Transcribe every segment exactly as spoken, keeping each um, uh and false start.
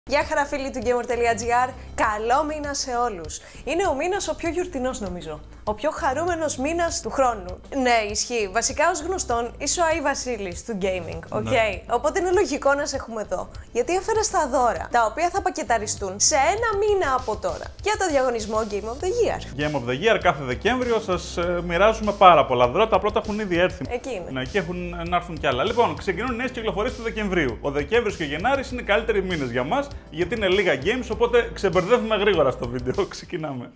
Γεια χαρά φίλοι του Gamer.gr, καλό μήνα σε όλους. Είναι ο μήνας ο πιο γιορτινός νομίζω, ο πιο χαρούμενος μήνας του χρόνου. Ναι, ισχύει. Βασικά ως γνωστόν είσαι ο Άι Βασίλης του gaming, οκ. Okay? Ναι. Οπότε είναι λογικό να σε έχουμε εδώ, γιατί έφερες τα δώρα, τα οποία θα πακεταριστούν σε ένα μήνα από τώρα, για το διαγωνισμό Game of the Year. Game of the Year κάθε Δεκέμβριο σας ε, μοιράζουμε πάρα πολλά δώρα, τα πρώτα έχουν ήδη έρθει. Εκεί είναι. Ναι, και έχουν να έρθουν κι άλλα. Λοιπόν, ξεκινούν νέες κυκλοφορίες του Δεκεμβρίου. Ο Δεκέμβριος και ο Γενάρης είναι καλύτεροι μήνες για μας, γιατί είναι λίγα games, οπότε ξεμπερδεύουμε γρήγορα στο βίντεο. Ξεκινάμε.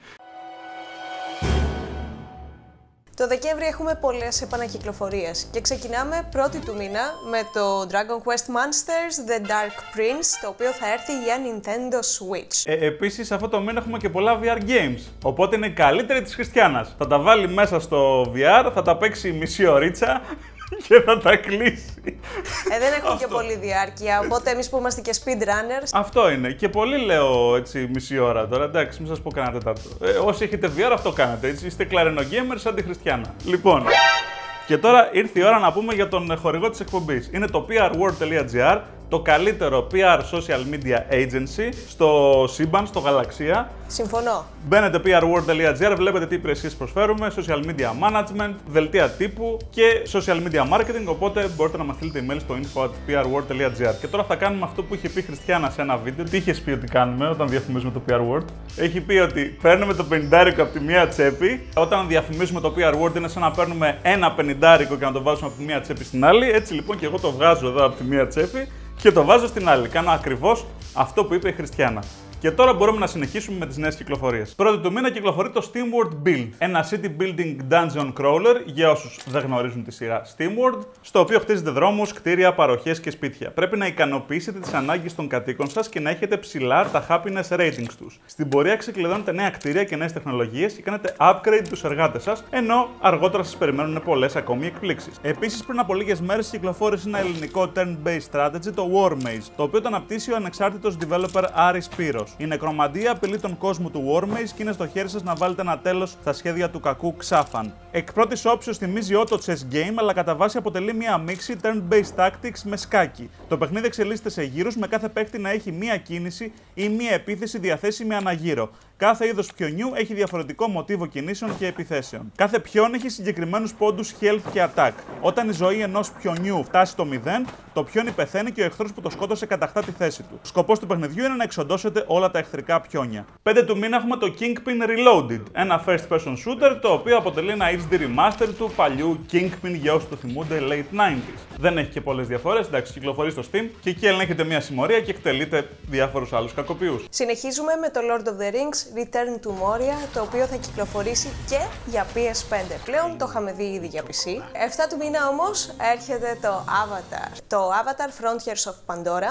Το Δεκέμβρη έχουμε πολλές επανακυκλοφορίες και ξεκινάμε πρώτη του μήνα με το Dragon Quest Monsters The Dark Prince, το οποίο θα έρθει για Nintendo Switch. Ε, επίσης, αυτό το μήνα έχουμε και πολλά βι αρ games, οπότε είναι η καλύτερη της Χριστιάνας. Θα τα βάλει μέσα στο βι αρ, θα τα παίξει μισή ωρίτσα και θα τα κλείσει. Ε, δεν έχουμε και πολλή διάρκεια, οπότε εμείς που είμαστε και speedrunners. Αυτό είναι. Και πολύ λέω έτσι μισή ώρα τώρα. Εντάξει, μην σας πω κανένα τέταρτο. Ε, όσοι έχετε βι αρ, αυτό κάνετε. Έτσι. Είστε κλαρενο-gamers σαν τη Χριστιάνα. Λοιπόν, και τώρα ήρθε η ώρα να πούμε για τον χορηγό της εκπομπής. Είναι το πι αρ world τελεία τζι άρ, το καλύτερο πι αρ social media agency στο σύμπαν, στο γαλαξία. Συμφωνώ. Μπαίνετε πι αρ world τελεία τζι άρ, βλέπετε τι υπηρεσίες προσφέρουμε, social media management, δελτία τύπου και social media marketing, οπότε μπορείτε να μας στείλετε email στο info at πι αρ world τελεία τζι άρ. Και τώρα θα κάνουμε αυτό που είχε πει η Χριστιάνα σε ένα βίντεο. Τι είχες πει ότι κάνουμε όταν διαφημίζουμε το πι αρ World? Έχει πει ότι παίρνουμε το πενηντάρικο από τη μία τσέπη. Όταν διαφημίζουμε το πι αρ World είναι σαν να παίρνουμε ένα πενηντάρικο και να το βάζουμε από τη μία τσέπη στην άλλη. Έτσι λοιπόν και εγώ το βγάζω εδώ από τη μία τσέπη και το βάζω στην άλλη. Κάνω ακριβώς αυτό που είπε η Χριστιάνα. Και τώρα μπορούμε να συνεχίσουμε με τις νέες κυκλοφορίες. Πρώτη του μήνα κυκλοφορεί το SteamWorld Build, ένα city building dungeon crawler για όσους δεν γνωρίζουν τη σειρά SteamWorld, στο οποίο χτίζετε δρόμους, κτίρια, παροχές και σπίτια. Πρέπει να ικανοποιήσετε τις ανάγκες των κατοίκων σας και να έχετε ψηλά τα happiness ratings τους. Στην πορεία ξεκλειδώνετε νέα κτίρια και νέες τεχνολογίες και κάνετε upgrade τους εργάτες σας, ενώ αργότερα σας περιμένουν πολλές ακόμη εκπλήξεις. Επίσης, πριν από λίγες μέρες κυκλοφόρησε ένα ελληνικό turn-based strategy, το War Maze, το οποίο το αναπτύσσει ο ανεξάρτητος developer Aris Pyros. Η νεκρομαντία απειλεί τον κόσμο του War Maze και είναι στο χέρι σας να βάλετε ένα τέλος στα σχέδια του κακού Xafan. Εκ πρώτης όψεως θυμίζει ότο chess game, αλλά κατά βάση αποτελεί μία μίξη turn-based tactics με σκάκι. Το παιχνίδι εξελίσσεται σε γύρους, με κάθε παίκτη να έχει μία κίνηση ή μία επίθεση διαθέσιμη αναγύρο. Κάθε είδος πιονιού έχει διαφορετικό μοτίβο κινήσεων και επιθέσεων. Κάθε πιόν έχει συγκεκριμένους πόντους health και attack. Όταν η ζωή ενός πιονιού φτάσει στο μηδέν, το πιόνι πεθαίνει και ο εχθρός που το σκότωσε κατακτά τη θέση του. Ο σκοπός του παιχνιδιού είναι να εξοντώσετε όλα τα εχθρικά πιόνια. πέντε του μήνα έχουμε το Kingpin Reloaded, ένα first person shooter το οποίο αποτελεί ένα έιτς ντι remaster του παλιού Kingpin για όσους το θυμούνται late ενενήντα. Δεν έχει και πολλές διαφορές, εντάξει, κυκλοφορεί στο Steam και εκεί ελέγχετε μια συμμορία και εκτελείτε διάφορους άλλους κακοποιούς. Συνεχίζουμε με το Lord of the Rings Return to Moria, το οποίο θα κυκλοφορήσει και για πι ες φάιβ. Πλέον το είχαμε δει ήδη για πι σι. εφτά του μήνα όμως έρχεται το Avatar, το Avatar Frontiers of Pandora,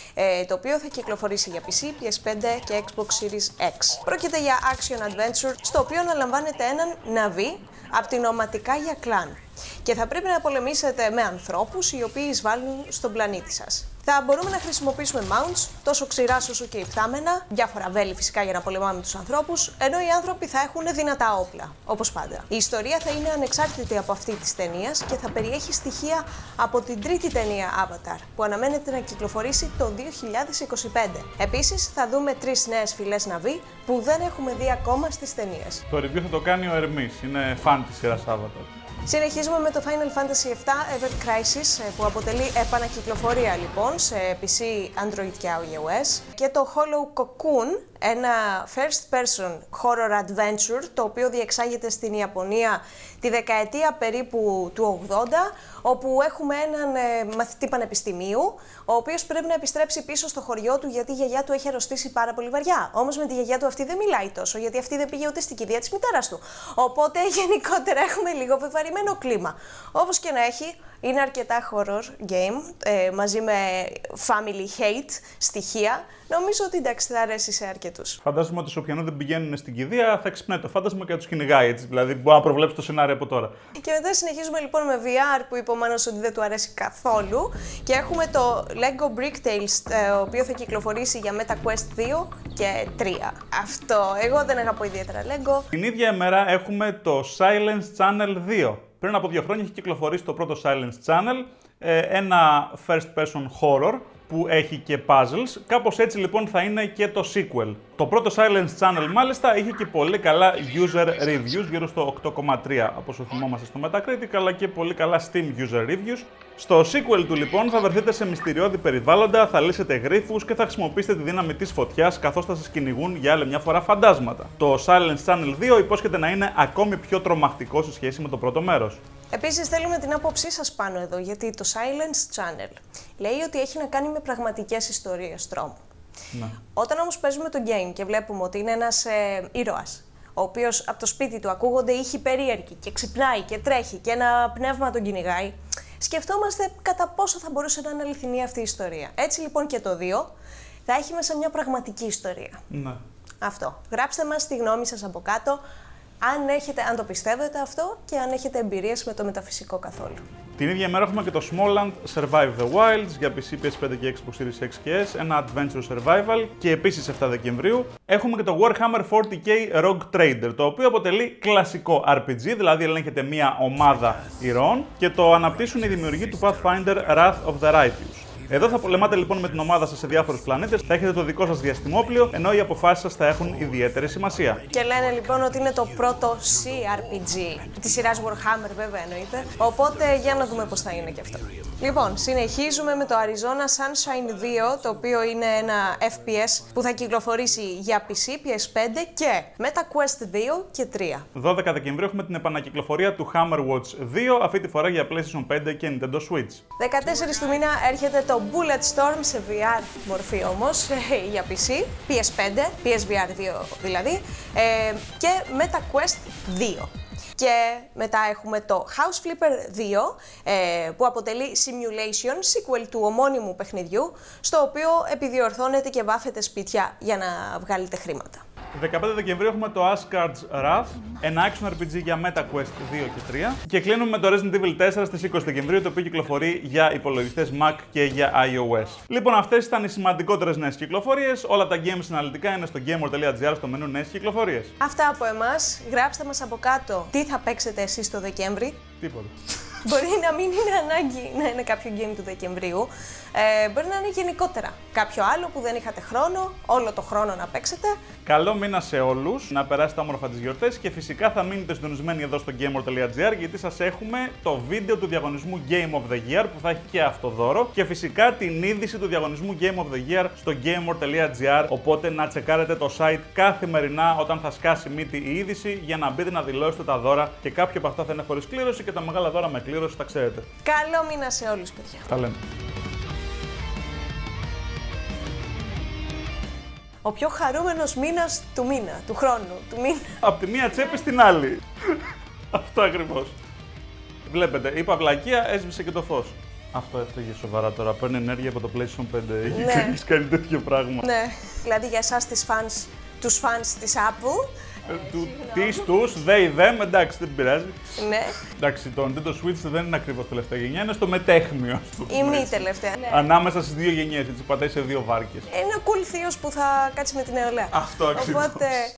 το οποίο θα κυκλοφορήσει για πι σι, πι ες φάιβ και Xbox Series X. Πρόκειται για action adventure, στο οποίο αναλαμβάνετε έναν ναβί από την οματικά για κλάν και θα πρέπει να πολεμήσετε με ανθρώπους οι οποίοι εισβάλλουν στον πλανήτη σας. Θα μπορούμε να χρησιμοποιήσουμε mounts, τόσο ξηρά όσο και υπτάμενα, διάφορα βέλη φυσικά για να πολεμάμε τους ανθρώπους, ενώ οι άνθρωποι θα έχουν δυνατά όπλα, όπως πάντα. Η ιστορία θα είναι ανεξάρτητη από αυτή της ταινίας και θα περιέχει στοιχεία από την τρίτη ταινία Avatar, που αναμένεται να κυκλοφορήσει το δύο χιλιάδες είκοσι πέντε. Επίσης, θα δούμε τρεις νέες φυλές ναβί που δεν έχουμε δει ακόμα στις ταινίες. Το review θα το κάνει ο Ερμής, είναι φαν της σειράς Avatar. Συνεχίζουμε με το Final Fantasy επτά Ever Crisis, που αποτελεί επανακυκλοφορία λοιπόν σε πι σι, Android και iOS, και το Hollow Cocoon, ένα first person horror adventure, το οποίο διεξάγεται στην Ιαπωνία τη δεκαετία περίπου του ογδόντα, όπου έχουμε έναν ε, μαθητή πανεπιστημίου, ο οποίος πρέπει να επιστρέψει πίσω στο χωριό του γιατί η γιαγιά του έχει αρρωστήσει πάρα πολύ βαριά. Όμως με τη γιαγιά του αυτή δεν μιλάει τόσο, γιατί αυτή δεν πήγε ούτε στην κηδεία της μητέρας του. Οπότε γενικότερα έχουμε λίγο βεβαρημένο κλίμα. Όπως και να έχει, είναι αρκετά horror game, ε, μαζί με family hate στοιχεία. Νομίζω ότι εντάξει θα αρέσει σε αρκετούς. Φαντάζομαι ότι σε όποιον δεν πηγαίνουν στην κηδεία θα ξυπνάει το φάντασμα και θα τους κυνηγάει, έτσι. Δηλαδή μπορεί να προβλέψει το σενάριο από τώρα. Και μετά συνεχίζουμε λοιπόν με βι αρ που είπε ο Μάνος ότι δεν του αρέσει καθόλου. Και έχουμε το Lego Brick Tales, το οποίο θα κυκλοφορήσει για MetaQuest δύο και τρία. Αυτό. Εγώ δεν αγαπώ ιδιαίτερα Lego. Την ίδια ημέρα έχουμε το Silence Channel δύο. Πριν από δύο χρόνια έχει κυκλοφορήσει το πρώτο Silence Channel, ένα first person horror που έχει και puzzles. Κάπως έτσι λοιπόν θα είναι και το sequel. Το πρώτο Silence Channel μάλιστα είχε και πολύ καλά user reviews, γύρω στο οκτώ κόμμα τρία από όσο θυμόμαστε στο Metacritic, αλλά και πολύ καλά Steam user reviews. Στο sequel του λοιπόν θα βρεθείτε σε μυστηριώδη περιβάλλοντα, θα λύσετε γρίφους και θα χρησιμοποιήσετε τη δύναμη της φωτιάς καθώς θα σας κυνηγούν για άλλη μια φορά φαντάσματα. Το Silence Channel δύο υπόσχεται να είναι ακόμη πιο τρομακτικό σε σχέση με το πρώτο μέρος. Επίσης θέλουμε την άποψή σας πάνω εδώ, γιατί το Silence Channel λέει ότι έχει να κάνει με πραγματικές ιστορίες τρόμου. Ναι. Όταν όμως παίζουμε το game και βλέπουμε ότι είναι ένας ε, ήρωας, ο οποίος από το σπίτι του ακούγονται ήχοι περίεργοι και ξυπνάει και τρέχει και ένα πνεύμα τον κυνηγάει, σκεφτόμαστε κατά πόσο θα μπορούσε να είναι αληθινή αυτή η ιστορία. Έτσι λοιπόν και το δύο θα έχει μέσα μια πραγματική ιστορία. Ναι. Αυτό. Γράψτε μας τη γνώμη σας από κάτω, αν, έχετε, αν το πιστεύετε αυτό και αν έχετε εμπειρίες με το μεταφυσικό καθόλου. Την ίδια ημέρα έχουμε και το Smalland Survive the Wilds για πι σι, πι ες φάιβ και Xbox Series X και S, ένα Adventure Survival, και επίσης εφτά Δεκεμβρίου έχουμε και το Warhammer φορty K Rogue Trader, το οποίο αποτελεί κλασικό αρ πι τζι, δηλαδή ελέγχεται μια ομάδα ηρώων και το αναπτύσσουν οι δημιουργοί του Pathfinder Wrath of the Righteous. Εδώ θα πολεμάτε λοιπόν με την ομάδα σας σε διάφορους πλανήτες, θα έχετε το δικό σας διαστημόπλιο, ενώ οι αποφάσεις σας θα έχουν ιδιαίτερη σημασία. Και λένε λοιπόν ότι είναι το πρώτο σι αρ πι τζι της σειράς Warhammer, βέβαια εννοείται. Οπότε για να δούμε πώς θα είναι και αυτό. Λοιπόν, συνεχίζουμε με το Arizona Sunshine δύο, το οποίο είναι ένα εφ πι ες που θα κυκλοφορήσει για πι σι, πι ες φάιβ και MetaQuest δύο και τρία. δώδεκα Δεκεμβρίου έχουμε την επανακυκλοφορία του Hammerwatch δύο, αυτή τη φορά για PlayStation πέντε και Nintendo Switch. δεκατέσσερις του μήνα έρχεται το Bulletstorm σε βι αρ μορφή όμως, για πι σι, πι ες φάιβ, πι ες βι αρ δύο δηλαδή, ε, και MetaQuest δύο. Και μετά έχουμε το House Flipper δύο, ε, που αποτελεί simulation, sequel του ομώνυμου παιχνιδιού, στο οποίο επιδιορθώνετε και βάφετε σπίτια για να βγάλετε χρήματα. δεκαπέντε Δεκεμβρίου έχουμε το Asgard's Wrath, ένα action αρ πι τζι για MetaQuest δύο και τρία. Και κλείνουμε με το Resident Evil τέσσερα στις είκοσι Δεκεμβρίου, το οποίο κυκλοφορεί για υπολογιστές Mac και για iOS. Λοιπόν, αυτές ήταν οι σημαντικότερες νέες κυκλοφορίες. Όλα τα games αναλυτικά είναι στο gamer.gr στο μενού νέες κυκλοφορίες. Αυτά από εμάς. Γράψτε μας από κάτω τι θα παίξετε εσείς το Δεκέμβρη. Τίποτα. Μπορεί να μην είναι ανάγκη να είναι κάποιο game του Δεκεμβρίου. Ε, μπορεί να είναι γενικότερα κάποιο άλλο που δεν είχατε χρόνο, όλο το χρόνο να παίξετε. Καλό μήνα σε όλους, να περάσετε όμορφα τις γιορτές και φυσικά θα μείνετε συντονισμένοι εδώ στο gamer.gr, γιατί σας έχουμε το βίντεο του διαγωνισμού Game of the Year που θα έχει και αυτό δώρο, και φυσικά την είδηση του διαγωνισμού Game of the Year στο gamer.gr, οπότε να τσεκάρετε το site καθημερινά όταν θα σκάσει μύτη η είδηση για να μπείτε να δηλώσετε τα δώρα, και κάποια από αυτά θα είναι χωρίς κλήρωση και τα μεγάλα δώρα με κλήρωση, τα ξέρετε. Καλό μήνα σε όλους, παιδιά. Τα λέμε. Ο πιο χαρούμενος μήνας του μήνα, του χρόνου, του μήνα. Από τη μία τσέπη στην άλλη. Αυτό ακριβώς. Βλέπετε, είπα βλακεία, έσβησε και το φως. Αυτό έφταιγε σοβαρά τώρα. Παίρνει ενέργεια από το PlayStation πέντε. Έχει Ναι. κανείς κάνει τέτοιο πράγμα. Ναι, δηλαδή για εσάς τις fans, τους fans της Apple. Ε, του, τις, τους, they, them, εντάξει, δεν πειράζει. Ναι. Εντάξει, το Nintendo Switch δεν είναι ακριβώς τελευταία γενιά, είναι στο μετέχμιο. ας το Η πούμε μη έτσι. τελευταία. Ναι. Ανάμεσα στις δύο γενιές, έτσι πατάει σε δύο βάρκες. Είναι cool θείος που θα κάτσει με την νεολαία. Αυτό ακριβώς. Οπότε